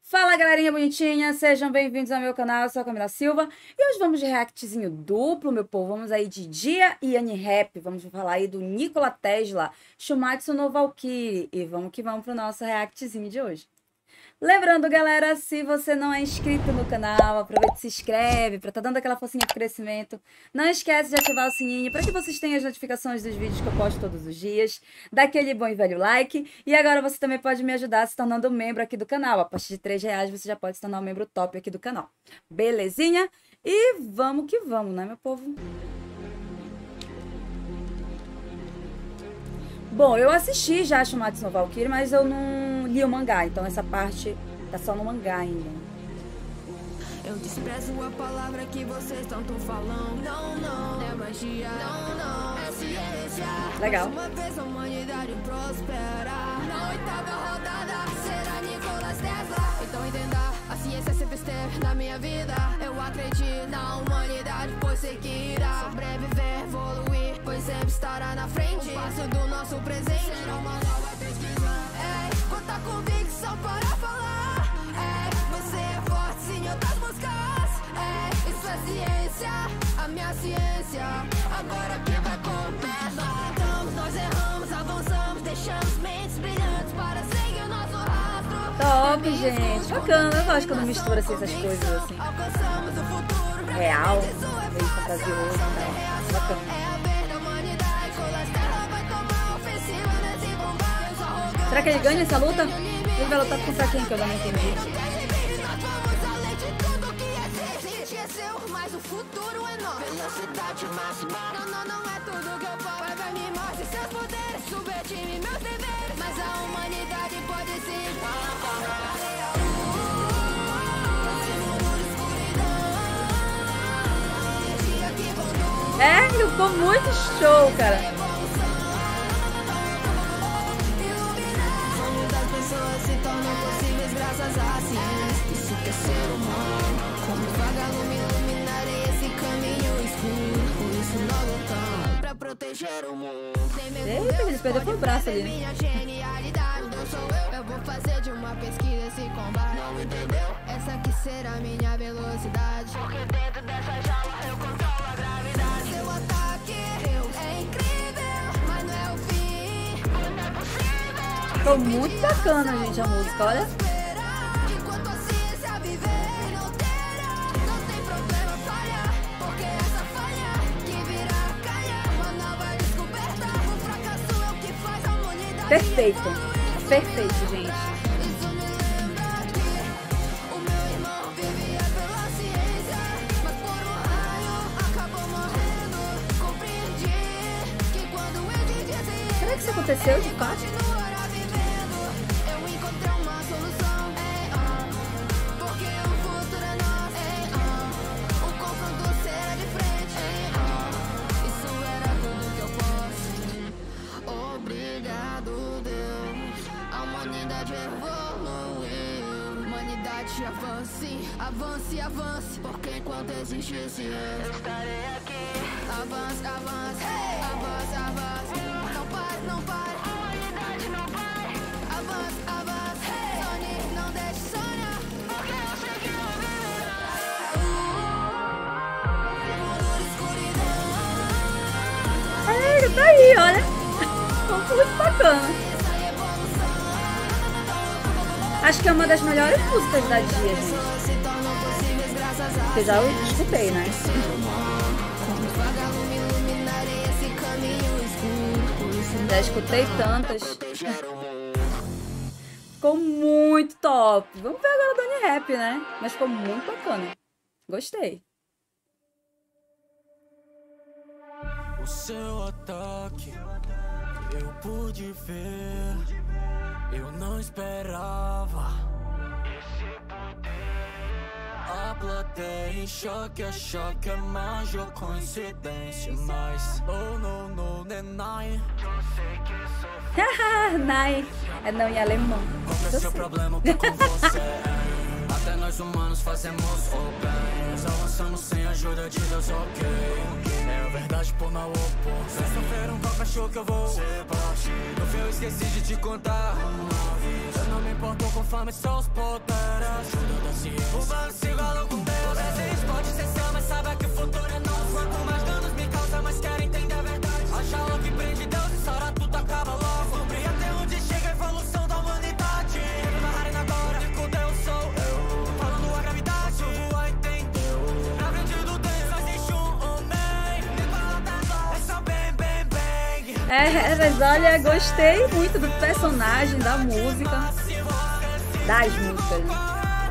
Fala galerinha bonitinha, sejam bem-vindos ao meu canal, eu sou a Camila Silva e hoje vamos de reactzinho duplo, meu povo. Vamos aí de Dia e Ani-Rap, vamos falar aí do Nikola Tesla, Shumatsu no Valkyrie e vamos que vamos pro nosso reactzinho de hoje. Lembrando, galera, se você não é inscrito no canal, aproveita e se inscreve para tá dando aquela forcinha de crescimento. Não esquece de ativar o sininho para que vocês tenham as notificações dos vídeos que eu posto todos os dias. Dá aquele bom e velho like. E agora você também pode me ajudar se tornando membro aqui do canal. A partir de R$3 você já pode se tornar um membro top aqui do canal. Belezinha? E vamos que vamos, né, meu povo? Bom, eu assisti já Shumatsu no Valkyrie, mas eu não li o mangá, então essa parte tá só no mangá ainda. Eu desprezo a palavra que vocês tanto falam. Não, não, é magia. Não, não, é ciência. Legal. Mais uma vez a humanidade prospera. Na oitava rodada será Nikola Tesla. Então entenda, a ciência sempre esteve na minha vida. Eu acredito na humanidade, pois sei que irá sobreviver, evoluir, pois sempre estará na frente. Um passo do nosso presente será uma nova pesquisa. Ei, quanta convicção para falar. Ei, você é forte sim, outras músicas. Ei, isso é ciência, a minha ciência. Agora que vai começar. Então nós erramos, avançamos, deixamos mentes brilhantes para seguir o nosso rastro. Top, gente. Bacana. Eu gosto quando mistura assim, essas coisas assim. Alcançamos o futuro. Real, meio fantasioso, né? Bacana. Será que ele ganha essa luta? Ele vai lutar contra quem, que eu não entendi. Mas o futuro é nosso. Velocidade máxima. Não é tudo que eu posso. Vai me mostre seus poderes. Subestime meus deveres. Mas a humanidade pode se É, ficou muito show, cara. se tornam possíveis graças à ciência. Isso que é ser humano. Como vagalume iluminarei esse caminho escuro. Por isso nós lutamos pra proteger o mundo. Eita, ele perdeu pro braço ali. Minha genialidade, não sou eu. Eu vou fazer de uma pesquisa esse combate. Não entendeu? Essa aqui será minha velocidade. Porque dentro dessa jaula eu controlo a gravidade. Seu ataque é incrível, mas não é o fim. Não é possível. Ficou muito bacana, gente, a música, olha. Enquanto a ciência viver, não terá, não tem problema falhar, porque essa falha que virá calhar, uma nova descoberta, o fracasso é o que faz a humanidade. Perfeito, perfeito, gente. Isso me lembra que o meu irmão vivia pela ciência, mas por um raio acabou morrendo. Compreendi que quando ele dizia, Será que isso aconteceu de fato? Avance, avance, porque enquanto existe ciência, eu estarei aqui. Avance, avance, hey! Avance, avance, não pare, não pare, a humanidade não pare. Avance, avance, hey! Sonhe, não deixe sonhar, porque eu sei que não virá. É, tá aí, olha. Ficou muito bacana. Acho que é uma das melhores músicas da Dia, gente. Que já eu escutei, né? Já escutei tantas. Ficou muito top. Vamos ver agora o Ani-Rap, né? Mas ficou muito bacana. Gostei. O seu ataque eu pude ver. Eu não esperava esse poder. A plateia em choque, é mágica coincidência. Mas no deny. Eu sei que sou Nai. É não em alemão. qual é seu problema que com você? Até nós humanos fazemos o bem. Nós avançamos sem ajuda de Deus, ok. É a verdade por não opor. Vocês sofreram qual cachorro que eu vou ser parte. No fim eu esqueci de te contar. Eu não me importo conforme seus poderes. humano, sigo a louco com Deus. Às vezes pode ser seu, mas saiba que o futuro é nosso. Quanto mais danos me causa, mais quero entender a verdade. Acha louco que prende Deus e essa hora tudo acaba logo. Sobre até onde chega a evolução da humanidade. Na arena agora, com Deus sou eu. Falando a gravidade, eu vou entender. Na frente do Deus só existe um homem. Me fala da é só bem, bem, bem. Mas olha, gostei muito do personagem, da música, das músicas, né?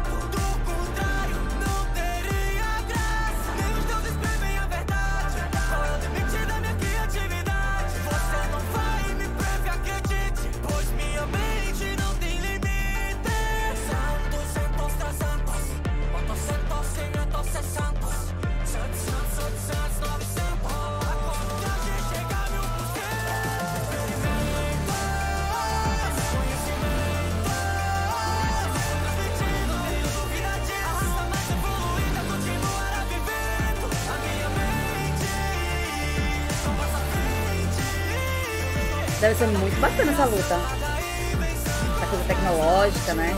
Deve ser muito bacana essa luta. Essa coisa tecnológica, né?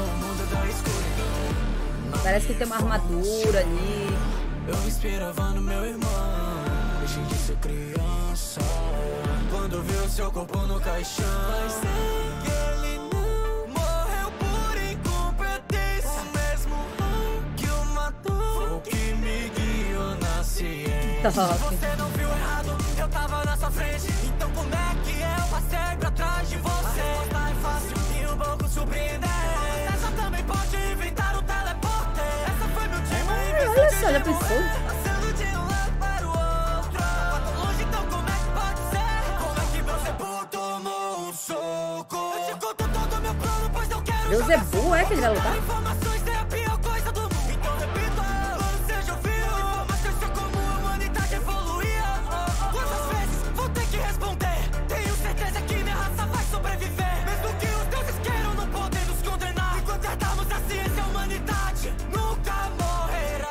Parece que tem uma armadura ali. Eu me inspirava no meu irmão, deixei de ser criança. Quando vi o seu corpo no caixão, mas sei que ele não morreu por incompetência. O mesmo que o matou, o que me guiou na ciência. Você não viu errado, eu tava na sua frente. Então como é que eu passei pra trás de você? A resposta é fácil e um pouco surpreendente. Essa também pode inventar o teleporte. Essa foi meu time. Olha só, já pensou? Passando de um lado para o outro. Tá tão longe, então como é que pode ser? Como é que meu Zebu tomou um soco? Eu te conto todo meu plano, pois não quero. Deus é burro, é que ele vai lutar? Informações é a pior coisa do mundo. Então repita, plano seja ouvido. Informações são como a humanidade evoluía. Quantas vezes vou ter que responder? Tenho certeza que minha raça vai sobreviver. Mesmo que os deuses queiram, não podem nos condenar. Enquanto herdamos a ciência, a humanidade nunca morrerá.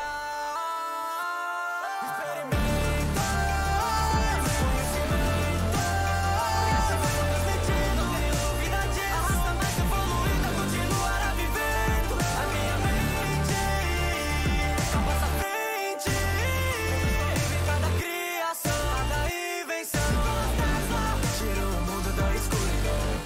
Experimenta, conhecimento, transmitindo novidade. A raça mais evoluída continuará vivendo. A minha mente só passa à frente. Vive cada criação, cada invenção. Tira o mundo da escuridão.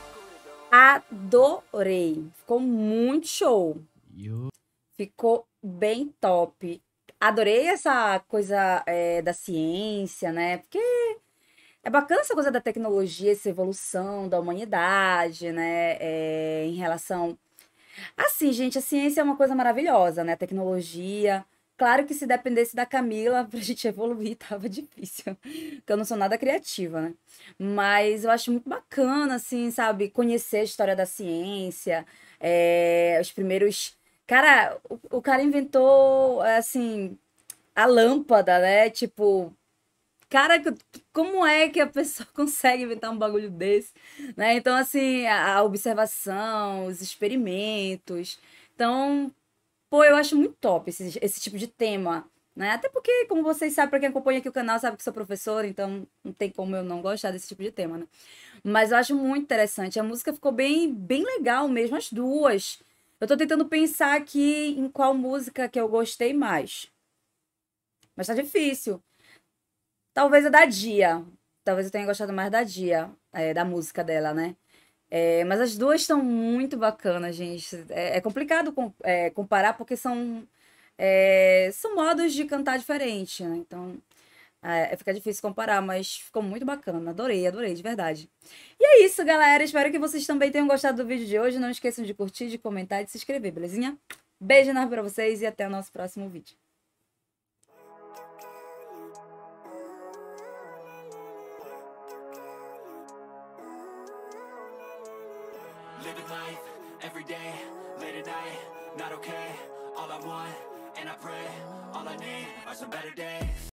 Adorei. Ficou muito show. Ficou bem top. Adorei essa coisa da ciência, né? Porque é bacana essa coisa da tecnologia, essa evolução da humanidade, né? Em relação... Assim, gente, a ciência é uma coisa maravilhosa, né? A tecnologia. Claro que se dependesse da Camila pra gente evoluir, tava difícil. Porque eu não sou nada criativa, né? Mas eu acho muito bacana, assim, sabe? Conhecer a história da ciência. Os primeiros... Cara, o cara inventou, assim, a lâmpada, né? Tipo, cara, como é que a pessoa consegue inventar um bagulho desse, né? Então, assim, a observação, os experimentos. Então, pô, eu acho muito top esse tipo de tema, né? Até porque, como vocês sabem, pra quem acompanha aqui o canal, sabe que sou professora, então não tem como eu não gostar desse tipo de tema, né? Mas eu acho muito interessante. A música ficou bem, bem legal mesmo, as duas. Eu tô tentando pensar aqui em qual música que eu gostei mais. Mas tá difícil. Talvez a da Dia. Talvez eu tenha gostado mais da Dia, da música dela, né? Mas as duas estão muito bacanas, gente. É complicado comparar porque são modos de cantar diferentes, né? Então, fica difícil comparar, mas ficou muito bacana. Adorei, adorei, de verdade. E é isso, galera. Espero que vocês também tenham gostado do vídeo de hoje. Não esqueçam de curtir, de comentar e de se inscrever, belezinha? Beijo enorme pra vocês e até o nosso próximo vídeo. Living life, every day, late at night, not okay. All I want, and I pray, all I need are some better days.